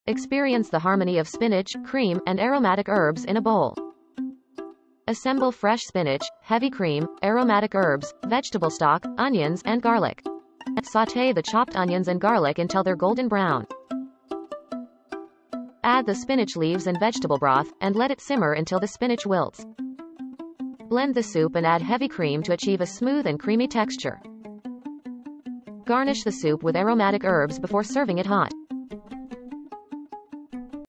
Experience the harmony of spinach, cream, and aromatic herbs in a bowl. Assemble fresh spinach, heavy cream, aromatic herbs, vegetable stock, onions, and garlic. Sauté the chopped onions and garlic until they're golden brown. Add the spinach leaves and vegetable broth, and let it simmer until the spinach wilts. Blend the soup and add heavy cream to achieve a smooth and creamy texture. Garnish the soup with aromatic herbs before serving it hot.